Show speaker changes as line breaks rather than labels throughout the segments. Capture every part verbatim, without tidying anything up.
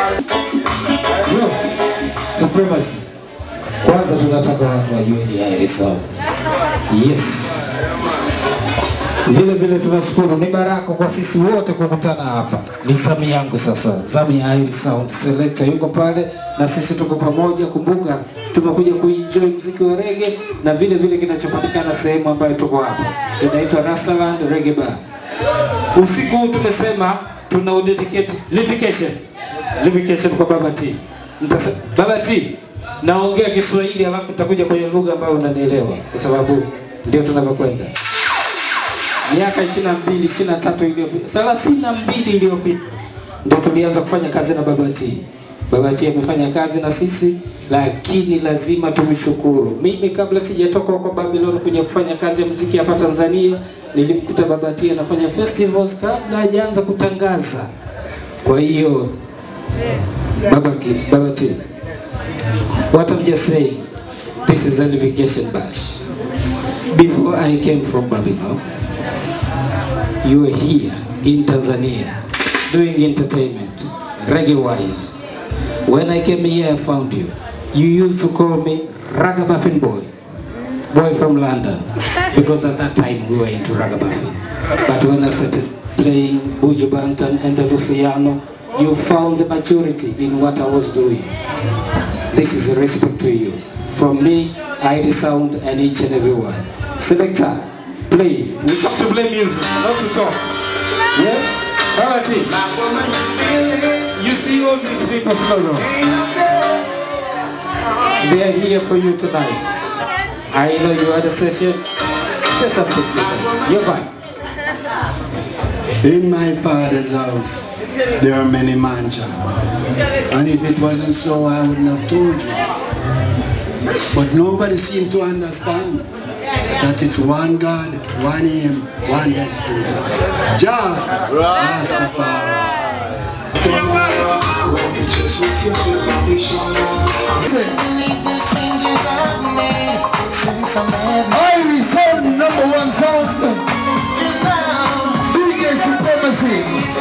Yo, Supremacy. Kwanza tunataka watu wajue ni Airi Sound. Yes. Vile vile tunashukuru, ni baraka kwa sisi wote kukutana hapa. Ni zamu yangu sasa, zamu ya Airi Sound. Selector yuko pale na sisi tuko pamoja. Kumbuka tumekuja kuenjoy muziki wa reggae na vile vile kinachopatikana sehemu ambayo tuko hapa. Inaitwa Rastaland Reggae Bar. Usiku huu tumesema tuna udedicate livication. Livication kwa Baba T. Mtasa, Baba T, naongea Kiswahili alafu nitakuja kwenye lugha ambayo unanielewa kwa sababu ndio tunavyokwenda. Miaka ishirini na mbili, ishirini na tatu iliyopita, thelathini na mbili iliyopita ndio tulianza kufanya kazi na Baba T. Baba T amefanya kazi na sisi, lakini lazima tumshukuru. Mimi kabla sijatoka huko Babylon kuja kufanya kazi ya muziki hapa Tanzania, nilimkuta Baba T anafanya festivals kabla hajaanza kutangaza. Kwa hiyo Baba T, Baba T, what I'm just saying, this is a Livication Bash. Before I came from Babylon, you were here in Tanzania doing entertainment, reggae-wise. When I came here, I found you. You used to call me Ragamuffin Boy, boy from London, because at that time we were into Ragamuffin. But when I started playing Buju Banton and the Luciano, you found the maturity in what I was doing. This is a respect to you. From me, Airi Sound, and each and every one. Selector, play. We come to play music, not to talk. Yeah? Baba T, you see all these people slow down. They are here for you tonight. I know you had a session. Say something to them. You're back.
In my father's house, there are many mansions. And if it wasn't so, I wouldn't have told you. But nobody seemed to understand that it's one God, one aim, one destiny. Jah Rastafari.
Airi Sound, number one sound. D J Supremacy.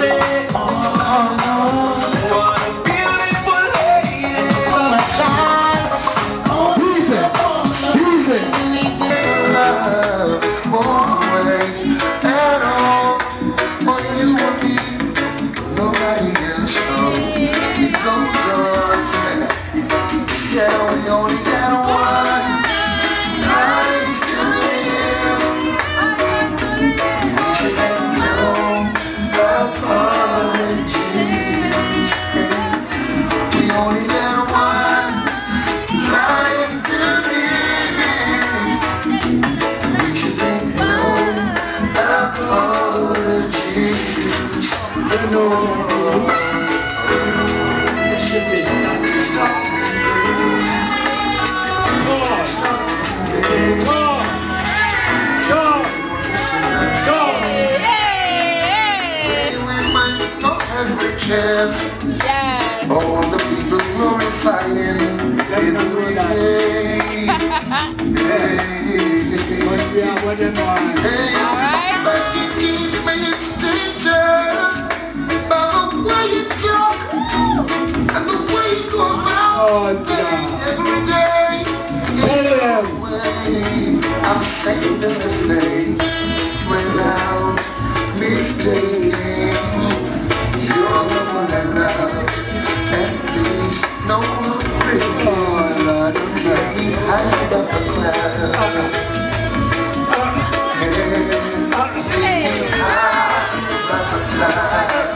Yeah. All the people glorifying every day.
But we are what they want.
But you keep me dangerous by the way you talk and the way you go about every day. I'm saying this to say without mistaking. You're the one I love, and please, no regret. Oh, Lord, okay. Hide off the cloud. And hide off the cloud.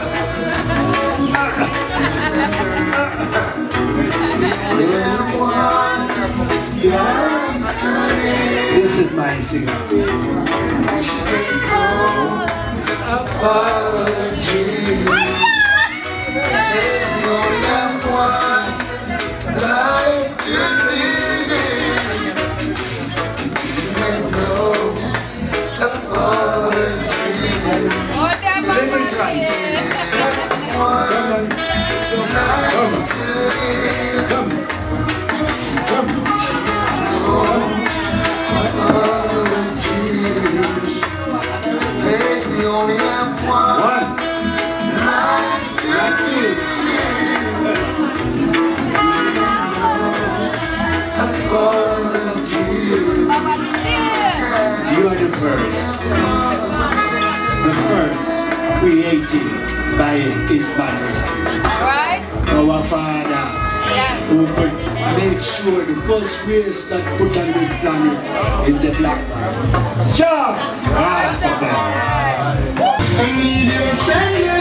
This is my singer.
Apology. You only have one life to live. You make no apology.
Let me try.
One life to live.
Come. Come.
Apologies. Baby, you only have one.
One. who could make sure the first race that put on this planet is the black man. Jah Rastafari.